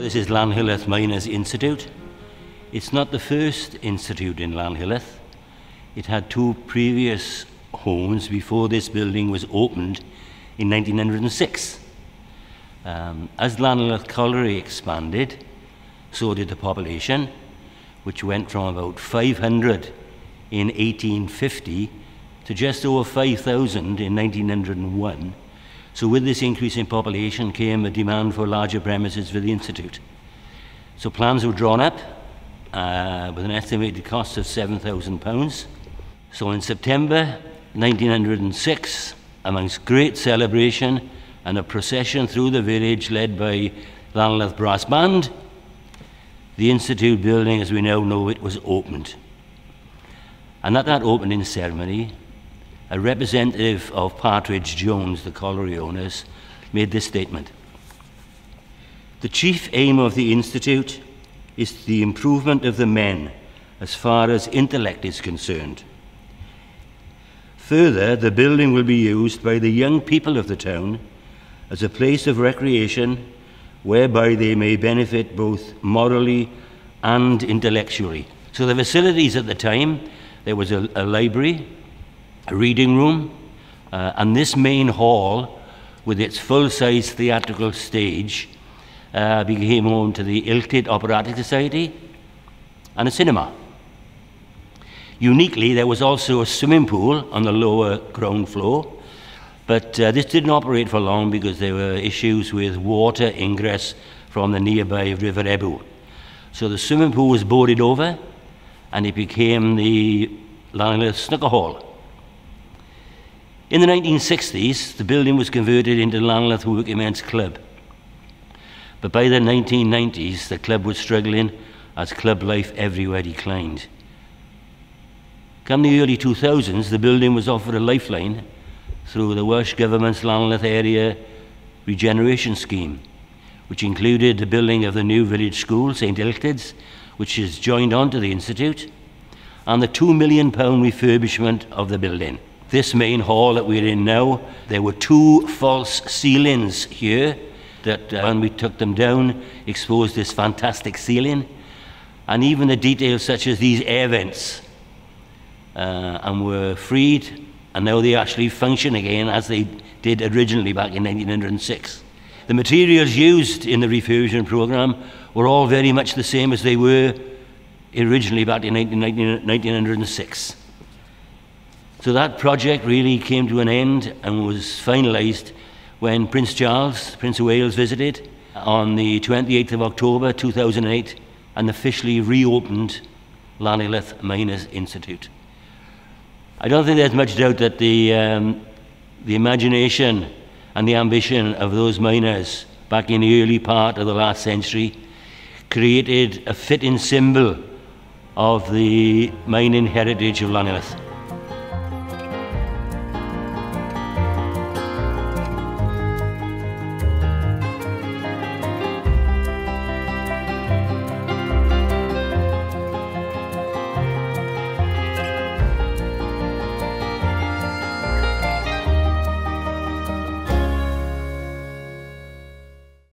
This is Llanhilleth Miners' Institute. It's not the first institute in Llanhilleth. It had two previous homes before this building was opened in 1906. As Llanhilleth Colliery expanded, so did the population, which went from about 500 in 1850 to just over 5,000 in 1901. So with this increase in population came a demand for larger premises for the Institute. So plans were drawn up with an estimated cost of £7,000. So in September 1906, amongst great celebration and a procession through the village led by Llanhilleth Brass Band, the Institute building, as we now know it, was opened. And at that opening ceremony, a representative of Partridge Jones, the colliery owners, made this statement. The chief aim of the Institute is the improvement of the men as far as intellect is concerned. Further, the building will be used by the young people of the town as a place of recreation whereby they may benefit both morally and intellectually. So the facilities at the time, there was a library, a reading room, and this main hall with its full-size theatrical stage became home to the Ilklid Operatic Society and a cinema. Uniquely, there was also a swimming pool on the lower ground floor, but this didn't operate for long because there were issues with water ingress from the nearby River Ebbw. So the swimming pool was boarded over and it became the Llanhilleth Snooker Hall. In the 1960s, the building was converted into Llanhilleth Working Men's Club. But by the 1990s, the club was struggling as club life everywhere declined. Come the early 2000s, the building was offered a lifeline through the Welsh Government's Llanhilleth Area Regeneration Scheme, which included the building of the new village school, St Ilklid's, which is joined onto the Institute, and the £2 million refurbishment of the building. This main hall that we're in now, there were two false ceilings here that when we took them down, exposed this fantastic ceiling, and even the details such as these air vents, and were freed, and now they actually function again as they did originally back in 1906. The materials used in the refurbishment program were all very much the same as they were originally back in 1906. So that project really came to an end and was finalised when Prince Charles, Prince of Wales, visited on the 28th of October 2008 and officially reopened Llanhilleth Miners' Institute. I don't think there's much doubt that the imagination and the ambition of those miners back in the early part of the last century created a fitting symbol of the mining heritage of Llanhilleth.